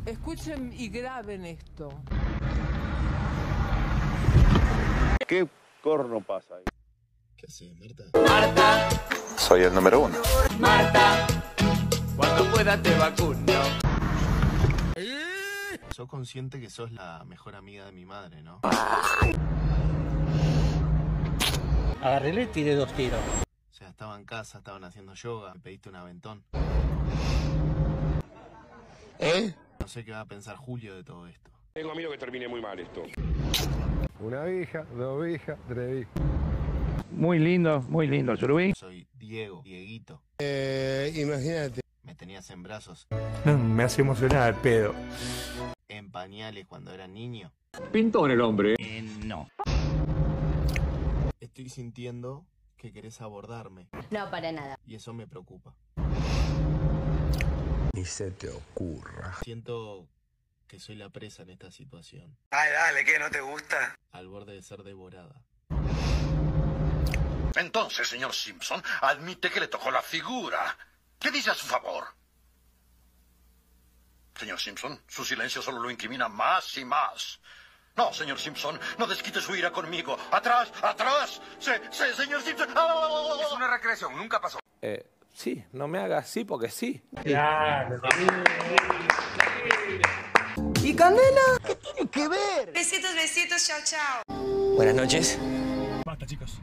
Escuchen y graben esto. ¿Qué corno pasa ahí? ¿Qué haces, Marta? Marta, Soy el número 1. Marta, cuando pueda te vacuno. Sos consciente que sos la mejor amiga de mi madre, ¿no? Agarré y tiré 2 tiros. O sea, estaba en casa, estaban haciendo yoga, me pediste un aventón. No sé qué va a pensar Julio de todo esto. Tengo miedo que termine muy mal esto. Una vieja, 2 viejas, 3 viejas. Muy lindo, Surubí. Soy Diego, Dieguito. Imagínate. Me tenías en brazos, Me hace emocionar el pedo. en pañales cuando era niño. Pintón el hombre. No. Estoy sintiendo que querés abordarme No, para nada. y eso me preocupa. Ni se te ocurra. Siento que soy la presa en esta situación, Ay, dale, ¿qué? ¿No te gusta? al borde de ser devorada. Entonces, señor Simpson, admite que le tocó la figura. ¿Qué dice a su favor? Señor Simpson, su silencio solo lo incrimina más y más. No, señor Simpson, no desquite su ira conmigo. ¡Atrás! ¡Atrás! Señor Simpson. ¡Ah! Es una recreación, nunca pasó. Sí, no me hagas así porque sí. Claro. ¿Y Candela? ¿Qué tiene que ver? Besitos, besitos, chao, chao. Buenas noches. Basta, chicos.